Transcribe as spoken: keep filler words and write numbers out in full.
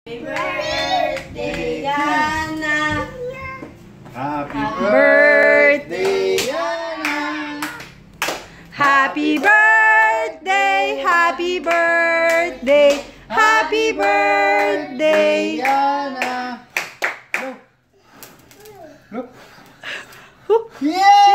Happy birthday, Yana. Happy birthday, Yana. Happy birthday, happy birthday, happy birthday, Yana. Look. Look. Woo. Yeah!